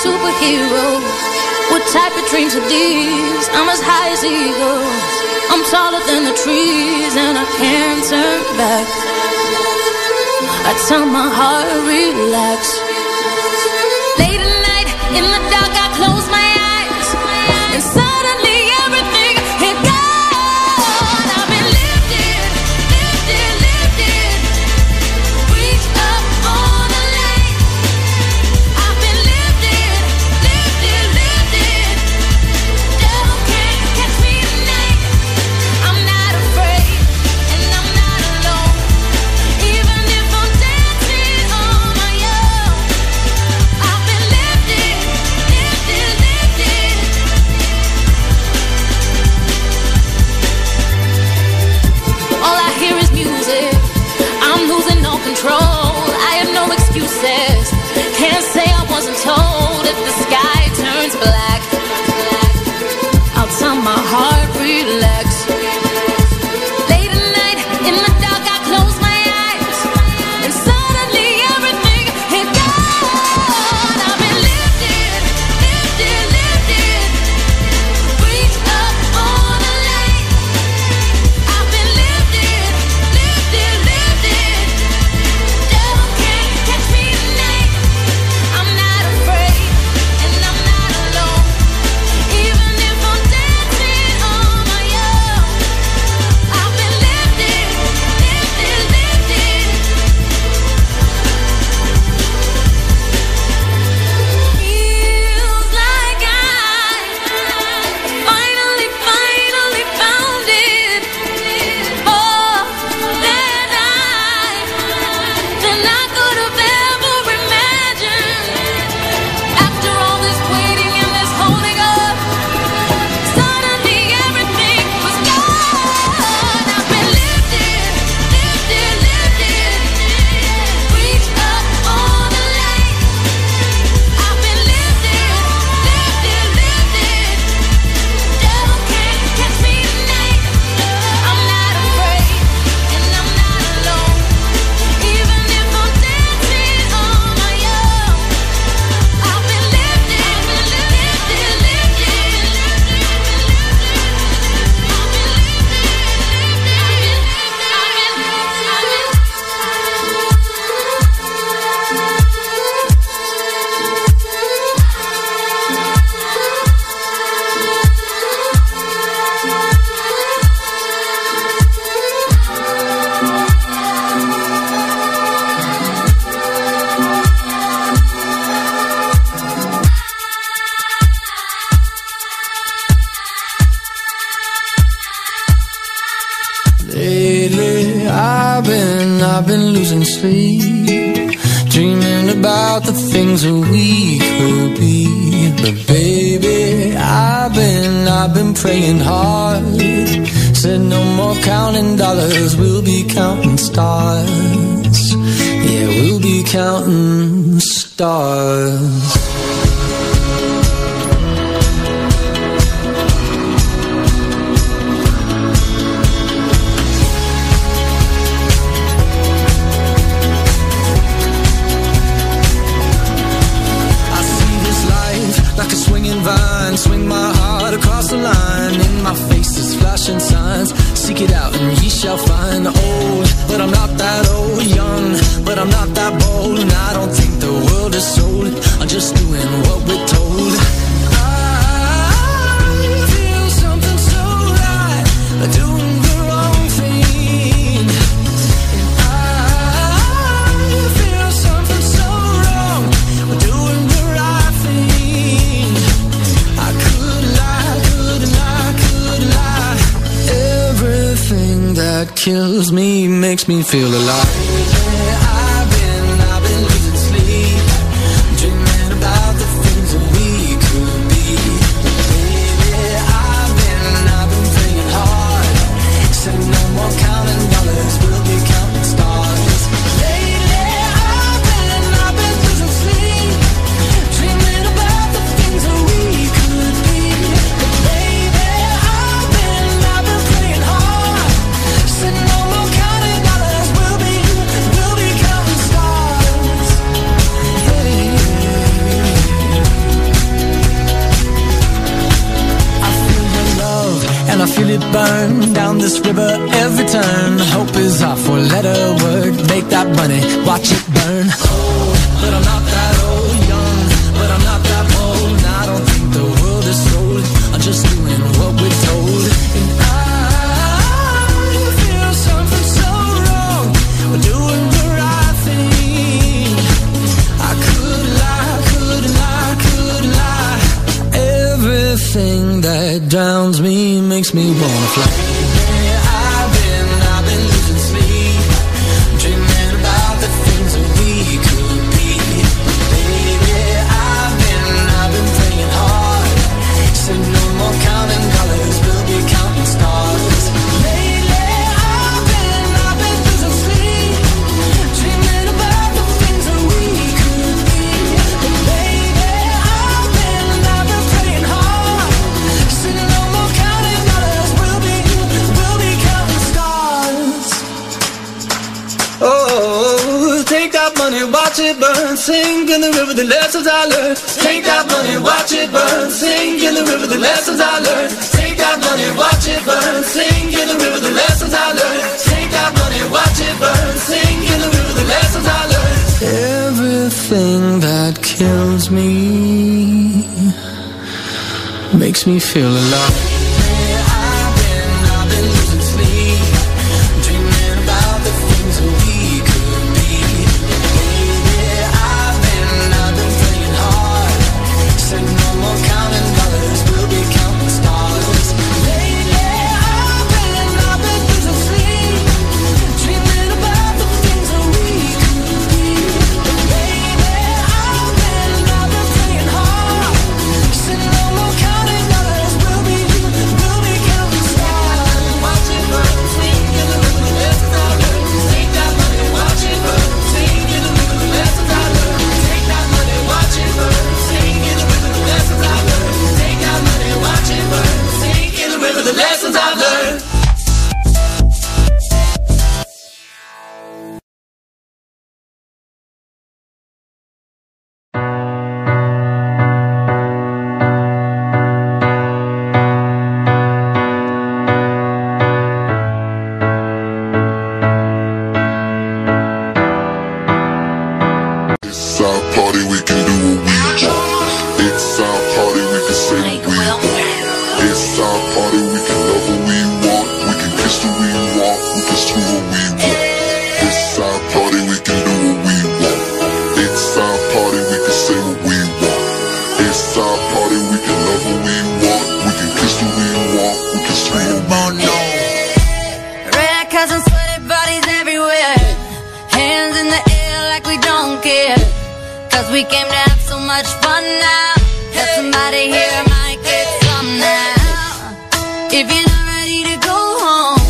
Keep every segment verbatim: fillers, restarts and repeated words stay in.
superhero. What type of dreams are these? I'm as high as eagles. I'm taller than the trees and I can't turn back. I tell my heart, relax. Late at night, in the dark, I close my eyes, and suddenly everything is gone. I've been lifted, lifted, lifted. Reach up on the light. I've been lifted, lifted, lifted. Devil can't catch me tonight. I'm not afraid, and I'm not alone. Even if I'm dancing on my own, I've been lifted, lifted, lifted. All I hear is music. I'm losing all control. I have no excuses. Can't say I wasn't told. If the sky turns black, I'll tell my heart, relax. Late at night, in the dark, I close my eyes, and suddenly everything is gone. I've been lifted, lifted, lifted. Reach up on the light. I've been lifted, lifted, lifted. Devil can't catch me tonight. I'm not afraid, and I'm not alone. Even if I'm dancing on my own, I've been lifted, lifted, lifted. Feels like I finally, finally found it. More than I, than I could have ever imagined. After all this waiting and this holding up, suddenly everything was gone. I've been lifted, lifted, lifted. Reach up on the light. I've been lifted, lifted, lifted. Devil can't catch me tonight. I'm not afraid, and I'm not alone. Even if I'm dancing on my own, I've been lifted, lifted, lifted. Lately, I've been, I've been losing sleep, dreaming about the things that we could be. But baby, I've been, I've been praying hard. Said no more counting dollars, we'll be counting stars. Yeah, we'll be counting stars. Like a swinging vine, swing my heart across the line. In my face is flashing signs. Seek it out and ye shall find. Old, but I'm not that old. Young, but I'm not that bold. And I don't think the world is sold. I'm just doing what we're told. I feel something so right, doing the wrong thing. And I feel something so wrong, doing the right thing. I could lie, could lie, could lie. Everything that kills me makes me feel alive. I've been, I've been losing sleep, dreaming about the things that we could be. Baby, I've been, I've been praying hard. Said no more counting dollars, we'll be counting stars. Lately, I've been, I've been losing sleep, dreaming about the things that we could be. Baby, I've been, I've been praying hard. Said no more counting dollars, we'll be, we'll be counting. it burn. Down this river every turn. Hope is our four-letter word. Make that money, watch it burn. Old, but I'm not that old. Young, but I'm not that bold. And I don't think the world is sold. I'm just doing what we're told. And I feel something so wrong. We're doing the right thing. I could lie, could lie, could lie. Everything that drowns me makes me wanna fly. I've been, I've been losing sleep, dreaming about the things that we could be. Baby, I've been, I've been praying hard. Said no more counting dollars, we'll be counting stars. Lately, I've been, I've been losing sleep, dreaming about the things that we could be. But baby, I've been, I've been praying hard. Said no more counting dollars, we'll be, we'll be counting stars. Oh, take that money, watch it burn. Sing in the river the lessons I learned. Take that money, watch it burn. Sing in the river the lessons I learned. Take that money, watch it burn. Sing in the river the lessons I learned. Take that money, watch it burn. Sing in the river the lessons I learned. Everything that kills me makes me feel alive. I've been, I've been losing sleep, dreaming about the things that we could be. Baby, I've been, I've been praying hard. Said no more counting dollars, we'll be counting stars. Lately, I've been, I've been losing sleep, dreaming about the things that we could be. Baby, I've been, I've been praying hard. Said no more counting dollars, we'll be, we'll be counting stars. Watch it burn, sing in the river the lessons I learned. Take that money, watch it burn, sing in the river the lessons I learned. Take that money, watch it burn, sing in the river the lessons I learned. Take that money, watch it burn, sing in the river the lessons I learned. It's our party, we can do what we want. It's our party, we can say what we want. It's our party, we can love what we want. We can kiss who we want, we can screw what we want. It's our party, we can do what we want. It's our party, we can say what we want. It's our party, we can love what we want. We can kiss who we want, we can screw what we want. Red cups and sweaty bodies everywhere. Hands in the air like we don't care. Cause we came to have so much fun now. Have somebody here might get some now. If you're not ready to go home,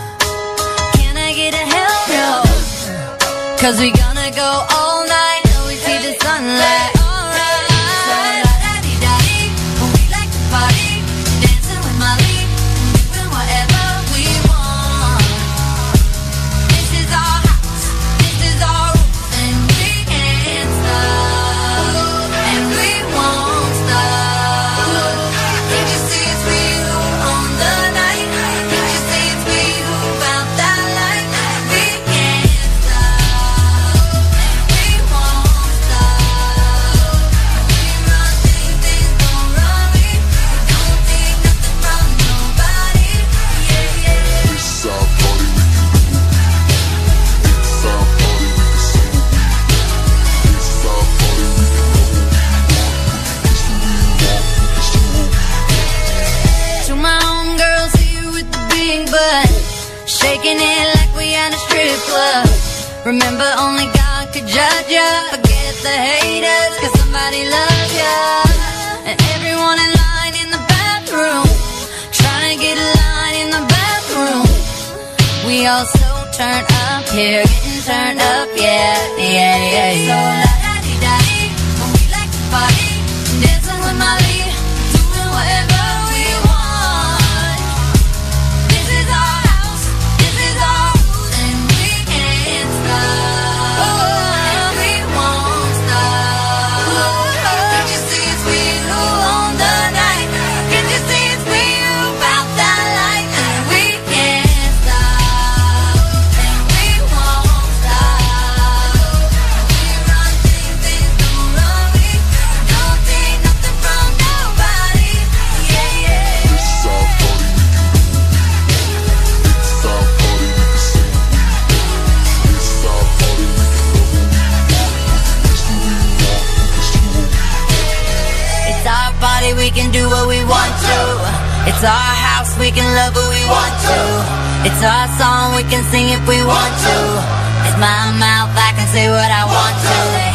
can I get a hell no? Cause we gonna go all night till we see the sunlight. Alright. So la-da-dee-da-dee, we like to party, dancing with Molly, doing whatever we want. This is our house, this is our rules, and we can't stop, and we won't stop. Can't you see it's we who own the night? Can't you see it's we who found that light? We can't stop, and we won't stop. We run things, things don't run me. We don't take nothing from nobody. Yeah, yeah. It's our party, we can do what we want. It's our party, we can say what we want. It's our party, we can love what we want. We can kiss who we want, we can screw what we want. To my homegirls here with the big butt, shaking it like we at a strip club. Remember, only God could judge ya. Forget the haters, cause somebody loves ya. And everyone in line in the bathroom, trying to get a line in the bathroom. We all so turned up here, getting turned up, yeah, yeah, yeah, yeah. So la-da-dee-da-dee, we like to party, dancing with Molly, doing whatever we want. This is our house, this is our rules, and we can't stop, and we won't stop. Can't you see it's we who own the night? Can't you see it's we who found that light? we can do what we want to. It's our house, we can love who we want to. It's our song, we can sing if we want to. It's my mouth, I can say what I want to.